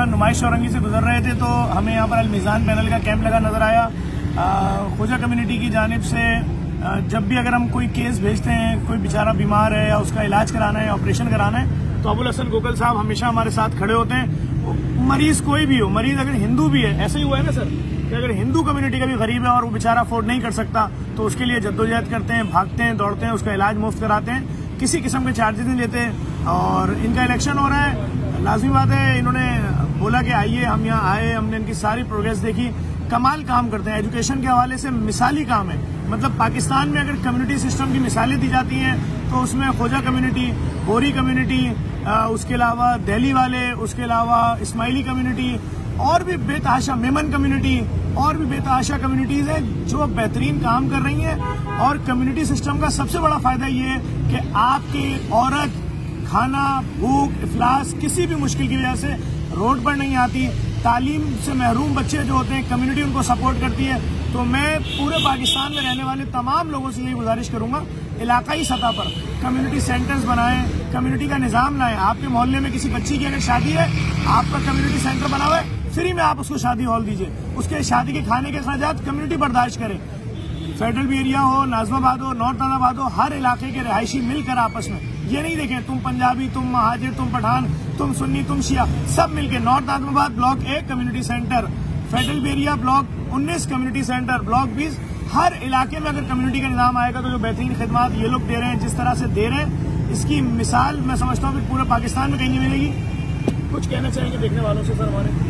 नुमाइश औरंगी से गुजर रहे थे तो हमें यहाँ पर अल-मीज़ान पैनल का कैंप लगा नजर आया। खोजा कम्युनिटी की जानिब से जब भी अगर हम कोई केस भेजते हैं, कोई बेचारा बीमार है या उसका इलाज कराना है, ऑपरेशन कराना है, तो अबुल हसन गोकल साहब हमेशा हमारे साथ खड़े होते हैं। मरीज कोई भी हो, मरीज अगर हिंदू भी है, ऐसा ही हुआ है ना सर कि अगर हिंदू कम्युनिटी का भी गरीब है और वो बेचारा अफोर्ड नहीं कर सकता तो उसके लिए जद्दोजहद करते हैं, भागते हैं, दौड़ते हैं, उसका इलाज मुफ्त कराते हैं, किसी किस्म के चार्जेस नहीं लेते। और इनका इलेक्शन हो रहा है, लाजमी बात है, इन्होंने बोला कि आइए, हम यहाँ आए, हमने इनकी सारी प्रोग्रेस देखी, कमाल काम करते हैं। एजुकेशन के हवाले से मिसाली काम है। मतलब पाकिस्तान में अगर कम्युनिटी सिस्टम की मिसालें दी जाती हैं तो उसमें खोजा कम्युनिटी, बोरी कम्युनिटी, उसके अलावा दिल्ली वाले, उसके अलावा इस्माइली कम्युनिटी और भी बेतहाशा मेमन कम्युनिटी और भी बेतहाशा कम्युनिटीज है जो बेहतरीन काम कर रही हैं। और कम्युनिटी सिस्टम का सबसे बड़ा फायदा ये है कि आपकी औरत खाना, भूख, इफलास, किसी भी मुश्किल की वजह से रोड पर नहीं आती। तालीम से महरूम बच्चे जो होते हैं, कम्युनिटी उनको सपोर्ट करती है। तो मैं पूरे पाकिस्तान में रहने वाले तमाम लोगों से यही गुजारिश करूंगा, इलाकाई सतह पर कम्युनिटी सेंटर्स बनाएं, कम्युनिटी का निजाम लाएं। आपके मोहल्ले में किसी बच्ची की अगर शादी है, आपका कम्युनिटी सेंटर बना हुआ है, फ्री में आप उसको शादी हॉल दीजिए, उसके शादी के खाने के अखराजात कम्युनिटी बर्दाश्त करे। फेडरल भी एरिया हो, नाजमाबाद हो, नॉर्थ नाजाबाद हो, हर इलाके के रहायशी मिलकर आपस में ये नहीं देखें तुम पंजाबी, तुम महाजिर, तुम पठान, तुम सुन्नी, तुम शिया, सब मिलके north Nazimabad block 1 community centre, federal भी area block 19 community centre, block 20, हर इलाके में अगर कम्युनिटी का निजाम आएगा तो जो बेहतरीन खिदमात ये लोग दे रहे हैं, जिस तरह से दे रहे हैं, इसकी मिसाल मैं समझता हूँ कि पूरे पाकिस्तान में कहीं नहीं मिलेगी। कुछ कहना चाहेंगे देखने वालों से सर हमारे?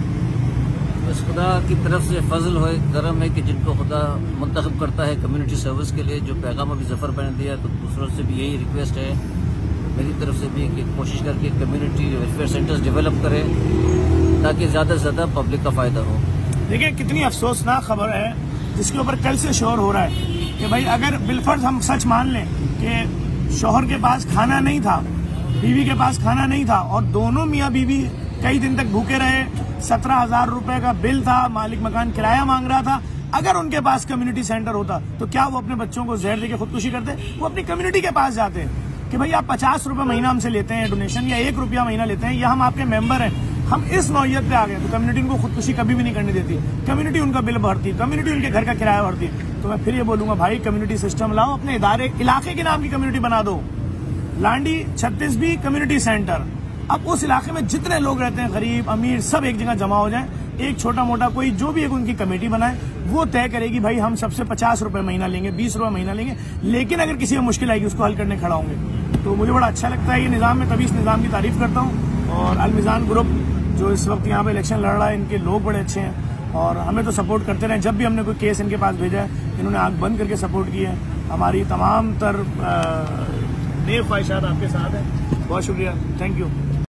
बस खुदा की तरफ से फजल हो, करम है कि जिनको खुदा मुंतखब करता है कम्युनिटी सर्विस के लिए, जो पैगाम अभी जफर बन दिया, तो दूसरों से भी यही रिक्वेस्ट है मेरी तरफ से भी कि कोशिश करके कम्युनिटी वेलफेयर सेंटर्स डेवलप करें ताकि ज़्यादा से ज़्यादा पब्लिक का फ़ायदा हो। देखिए कितनी अफसोसनाक खबर है जिसके ऊपर कल से शोर हो रहा है कि भाई अगर बिलफर्ज हम सच मान लें कि शौहर के पास खाना नहीं था, बीवी के पास खाना नहीं था और दोनों मियाँ बीवी कई दिन तक भूखे रहे, 17,000 रुपए का बिल था, मालिक मकान किराया मांग रहा था, अगर उनके पास कम्युनिटी सेंटर होता तो क्या वो अपने बच्चों को जहर देके खुदकुशी करते? वो अपनी कम्युनिटी के पास जाते कि भाई आप 50 रुपए महीना हमसे लेते हैं डोनेशन या 1 रुपया महीना लेते हैं या हम आपके मेंबर हैं, हम इस नौयत पे आ गए तो कम्युनिटी उनको खुदकुशी कभी भी नहीं करने देती, कम्युनिटी उनका बिल भरती, कम्युनिटी उनके घर का किराया भरती। तो मैं फिर ये बोलूंगा भाई कम्युनिटी सिस्टम लाओ, अपने इदारे इलाके के नाम की कम्युनिटी बना दो। लांडी 36 भी कम्युनिटी सेंटर, अब उस इलाके में जितने लोग रहते हैं, गरीब अमीर, सब एक जगह जमा हो जाएं, एक छोटा मोटा कोई जो भी एक उनकी कमेटी बनाए, वो तय करेगी भाई हम सबसे 50 रुपए महीना लेंगे, 20 रुपए महीना लेंगे, लेकिन अगर किसी में मुश्किल आएगी उसको हल करने खड़ा होंगे। तो मुझे बड़ा अच्छा लगता है ये निज़ाम, में तभी इस निज़ाम की तारीफ करता हूँ। और अल-मीज़ान ग्रुप जो इस वक्त यहाँ पे इलेक्शन लड़ रहा है, इनके लोग बड़े अच्छे हैं और हमें तो सपोर्ट करते रहे। जब भी हमने कोई केस इनके पास भेजा है इन्होंने आंख बंद करके सपोर्ट की है। हमारी तमाम तर नेक ख्वाहिशात आपके साथ हैं। बहुत शुक्रिया, थैंक यू।